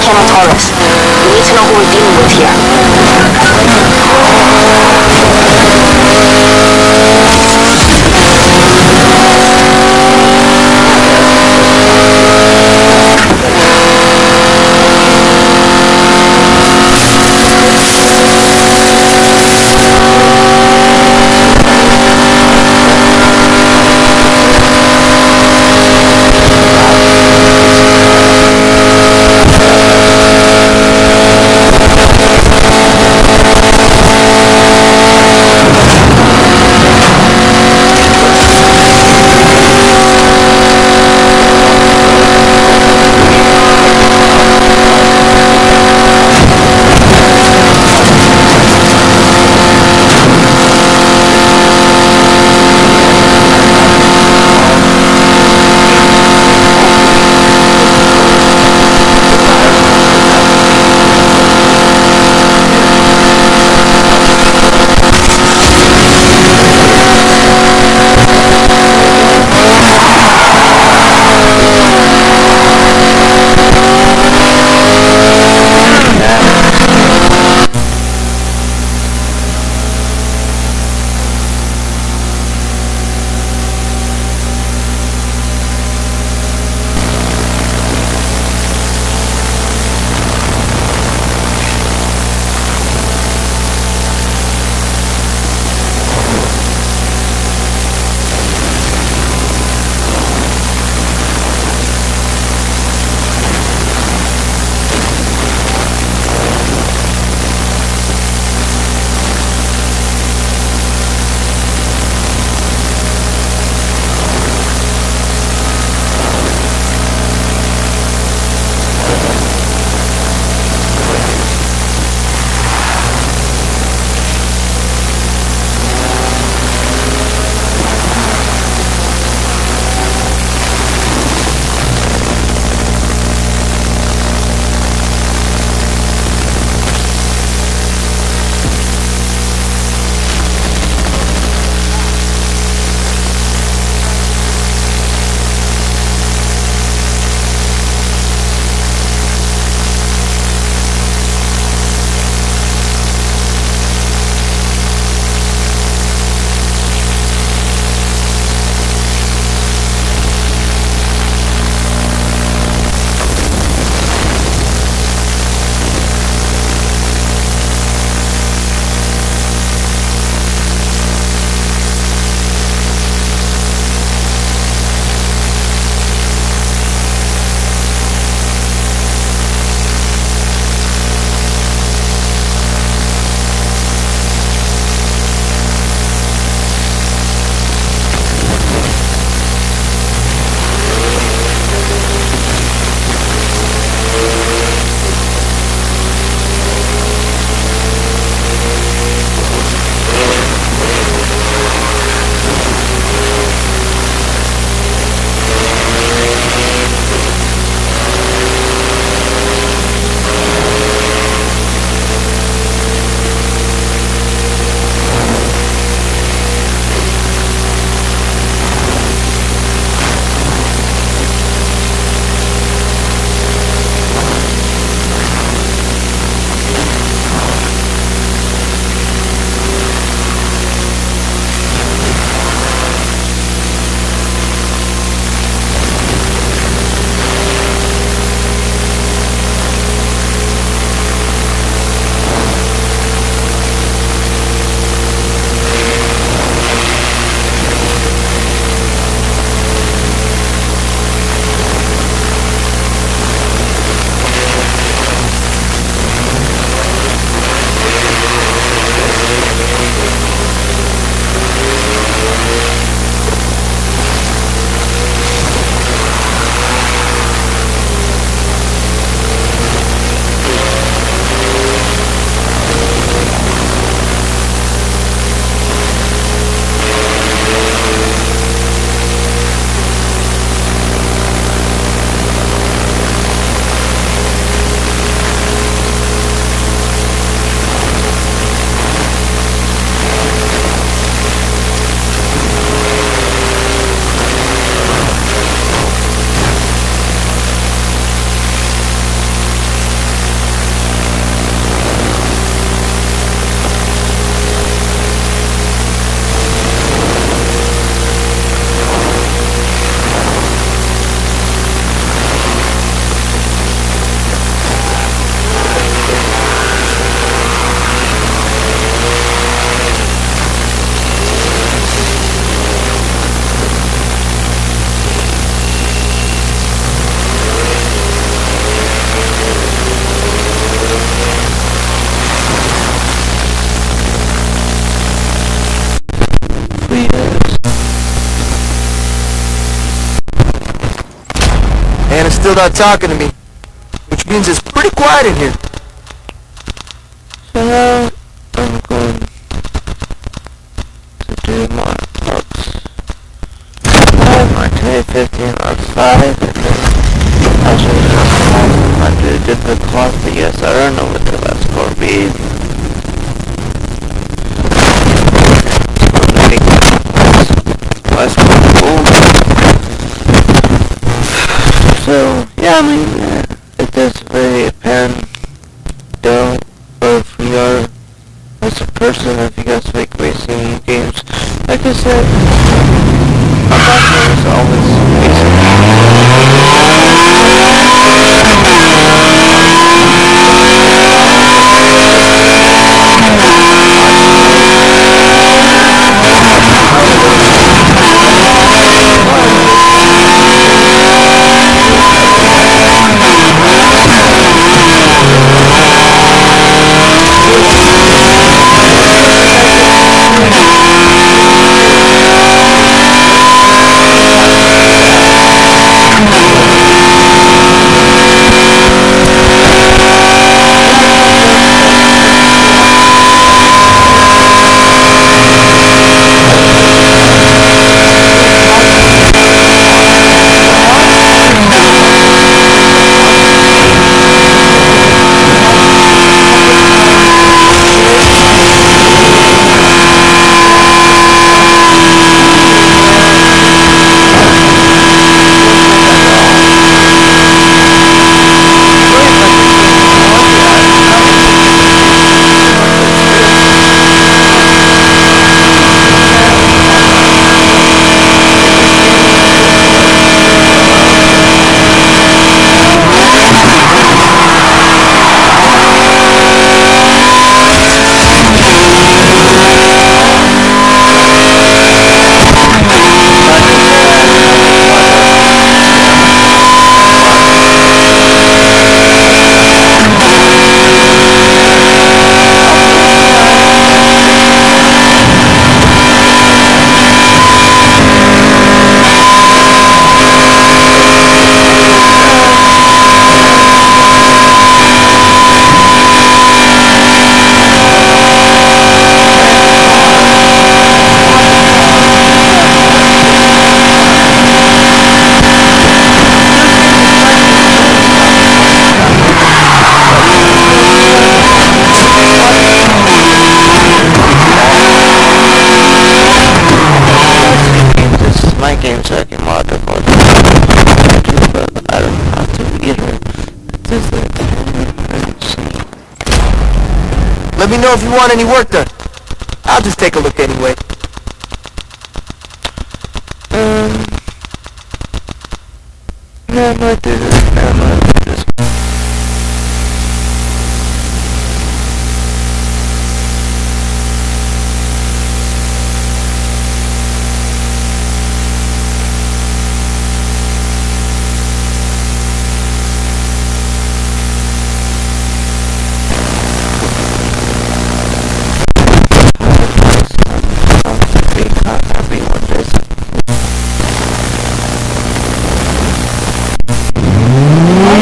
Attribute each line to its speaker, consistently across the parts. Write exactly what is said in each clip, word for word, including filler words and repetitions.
Speaker 1: Canon Taurus. We need to know who we're dealing with here.
Speaker 2: still not talking to me, which means it's pretty quiet in here.
Speaker 3: So now I'm going to do my box five, my twenty fifteen box five, and then I'll show you how to do different cloth. But yes, I don't know what the last score be. So I'm gonna make last score gold. So yeah, I mean, uh, it is very apparent though. If you are as a person, if you guys like racing games, like I said, my background is always racing. My games so I can mod them more than I do, but I don't know how to either. Just like,
Speaker 2: Let me know if you want any work done. I'll just take a look anyway.
Speaker 3: um, yeah, I might do this, yeah, I might do this. Everyone does.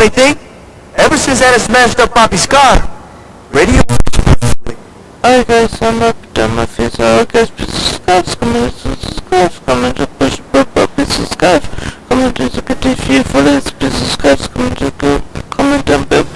Speaker 2: funny thing? Ever since Anna smashed up Poppy's car, radio...
Speaker 3: Alright guys, I'm up, done my face. Alright guys, pieces of scarves coming, pieces of scarves coming to push, pieces of scarves coming to the good for this, pieces of scarves coming to go, coming to build.